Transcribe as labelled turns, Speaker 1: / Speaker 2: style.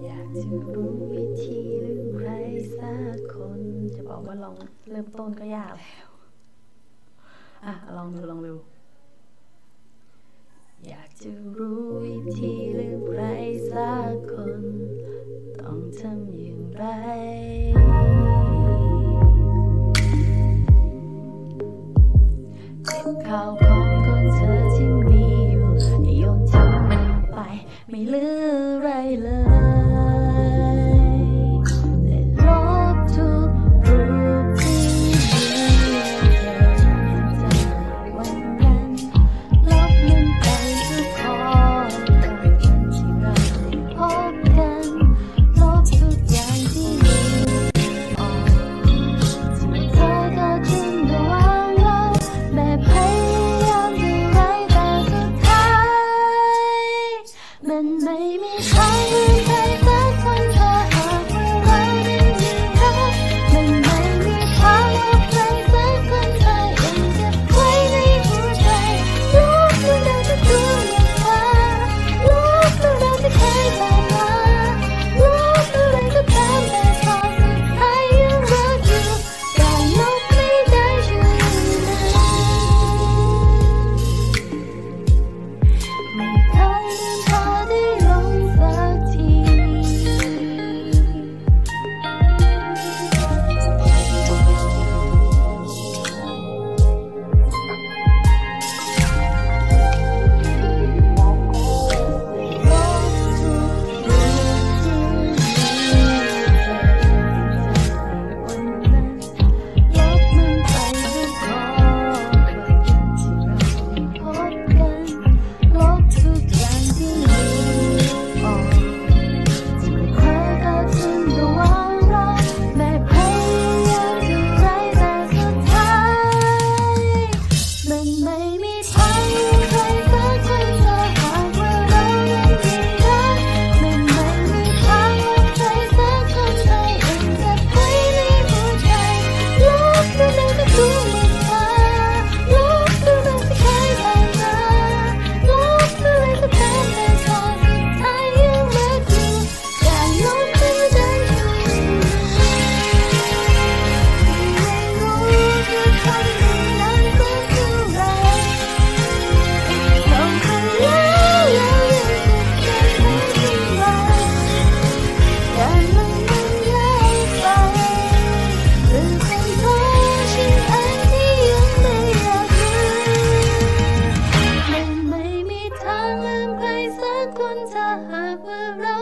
Speaker 1: อยากจะรู้วิธีลืมใครสักคนจะบอกว่าลองเริ่มต้นก็ยากแล้วลองดูอยากจะรู้วิธีลืมใครสักคนต้องทำอย่างไรเก็บข้าวของของเธอที่มีอยู่โยนทิ้งมันไปไม่เหลืออะไรเลยและลบทุกรูปที่มีเธอจากวันนั้นลบมันไปทุกข้อความที่เราได้พบกันลบทุกอย่างที่มีออกที่เธอก็ทิ้งระหว่างเราแม้พยายามเท่าไรแต่สุดท้ายมันไม่มีทางลืมใครสักคนถ้าหากว่าเราได้มีรักมันไม่มีทางลบใครสักคนถ้ายังเก็บไว้ในหัวใจลบเรื่องราวที่เคยผ่านลบเรื่องราวที่เคยผ่านมาลบอะไรก็ตามแต่พอสุดท้ายยังรักอยู่การลบไม่ได้ช่วยไม่เคยลืมพอได้ลงสักทีถ้าหากว่าเรา